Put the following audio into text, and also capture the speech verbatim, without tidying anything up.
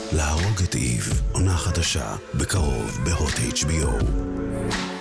להרוג את איב, עונה חדשה, בקרוב בהוט אייץ' בי או.